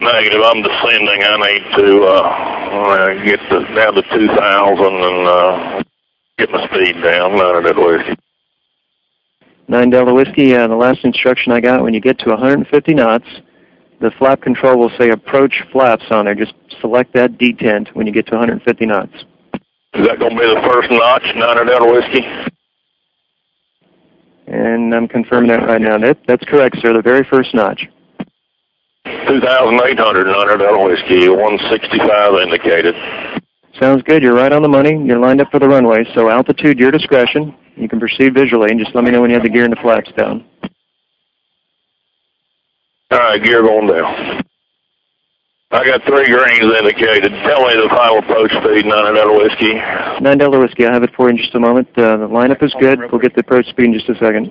Negative. I'm descending. I need to get down to 2,000 and get my speed down. 9 Delta Whiskey. 9 Delta Whiskey, the last instruction I got, when you get to 150 knots, the flap control will say approach flaps on there. Just select that detent when you get to 150 knots. Is that going to be the first notch, 9 Delta Whiskey? And I'm confirming that right now. That's correct, sir, the very first notch. 2,800, 9 Delta Whiskey, 165 indicated. Sounds good. You're right on the money. You're lined up for the runway. So altitude, your discretion. You can proceed visually, and just let me know when you have the gear and the flaps down. All right, gear going down. I got 3 greens indicated. Tell me the final approach speed, 9 Delta Whiskey. 9 Delta Whiskey, I have it for you in just a moment. The lineup is good. We'll get the approach speed in just a second.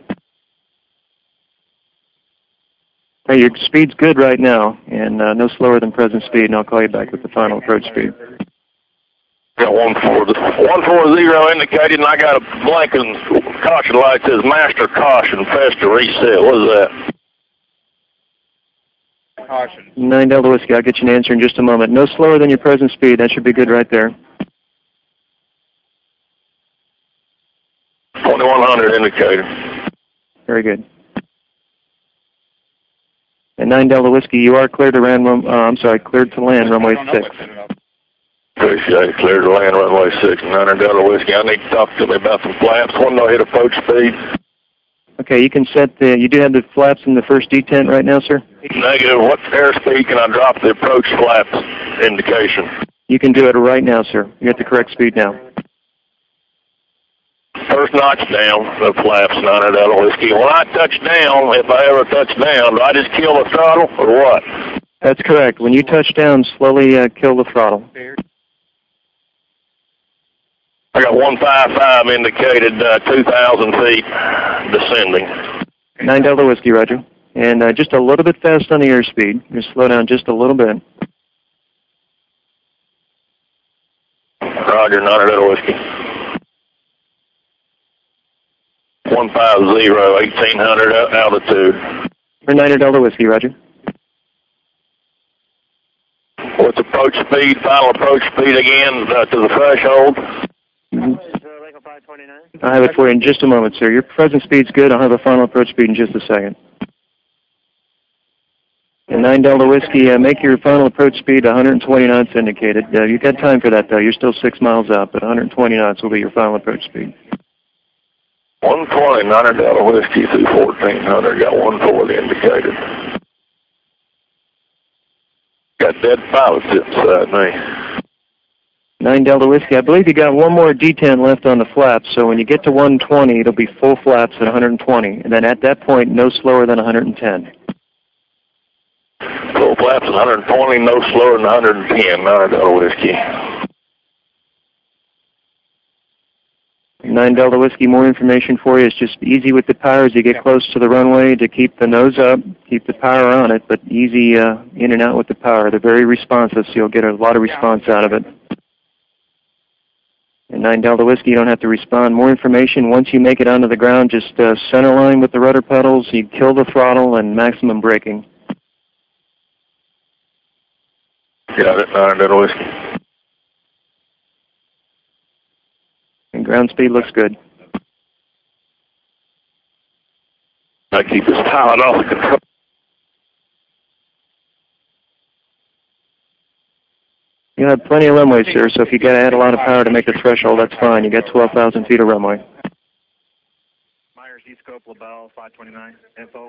Hey, your speed's good right now, and no slower than present speed, and I'll call you back with the final approach speed. Got 140 indicated, and I got a blinking caution light that says master caution, faster reset. What is that? Caution. 9 Delta Whiskey, I'll get you an answer in just a moment. No slower than your present speed. That should be good right there. 2,100 indicated. Very good. And 9 Delta Whiskey, you are cleared to land. Cleared to land runway 6. Appreciate it. Cleared to land runway 6. 9 Delta Whiskey. I need to talk to me about some flaps. When do I hit approach speed? Okay, you can set the. You do have the flaps in the first detent right now, sir? Negative. What airspeed can I drop the approach flaps indication? You can do it right now, sir. You got the correct speed now. First notch down, the flaps, 9 Delta Whiskey. When I touch down, if I ever touch down, do I just kill the throttle or what? That's correct. When you touch down, slowly kill the throttle. I got 155 indicated, 2,000 feet descending. 9 Delta Whiskey, roger. And just a little bit fast on the airspeed. Just slow down just a little bit. Roger, 9 Delta Whiskey. 150, 1,800 altitude. For 9 Delta Whiskey, roger. What's approach speed, final approach speed again to the threshold? I'll have it for you in just a moment, sir. Your present speed's good. I'll have a final approach speed in just a second. And 9 Delta Whiskey, make your final approach speed 120 knots indicated. You've got time for that, though. You're still 6 miles out, but 120 knots will be your final approach speed. 120, 9 Delta Whiskey through 1,400. Got 140 indicated. Got dead pilots inside me. 9 Delta Whiskey, I believe you got one more detent left on the flaps, so when you get to 120, it'll be full flaps at 120, and then at that point, no slower than 110. Full flaps at 120, no slower than 110, 9 Delta Whiskey. 9 Delta Whiskey, more information for you. It's just easy with the power as you get close to the runway to keep the nose up, keep the power on it, but easy in and out with the power. They're very responsive, so you'll get a lot of response out of it. And 9 Delta Whiskey, you don't have to respond. More information, once you make it onto the ground, just center line with the rudder pedals, you kill the throttle, and maximum braking. Got it, 9 Delta Whiskey. And ground speed looks good. I keep this pilot off the control. You have plenty of runway, sir, so if you got to add a lot of power to make the threshold, that's fine. You got 12,000 feet of runway. Myers, E-scope, LaBelle, 529, info.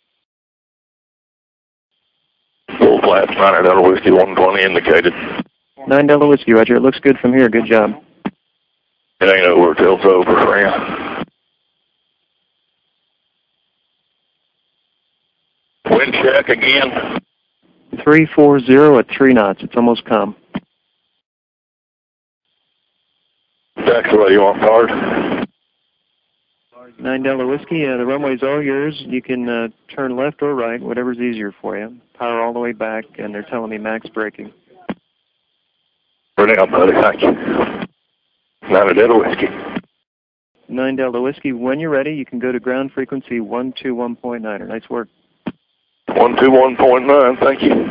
Full flaps, 9 Delta Whiskey, 120 indicated. 9 Delta Whiskey, roger. It looks good from here. Good job. It ain't over till it's over, friend. Wind check again. 340 at 3 knots. It's almost calm. That's the way you want, Pard. 9 Delta Whiskey, the runway's all yours. You can turn left or right, whatever's easier for you. Power all the way back, and they're telling me max braking. Brilliant, buddy. Thank you. 9 Delta Whiskey. 9 Delta Whiskey, when you're ready, you can go to ground frequency 121.9. Nice work. 121.9, thank you.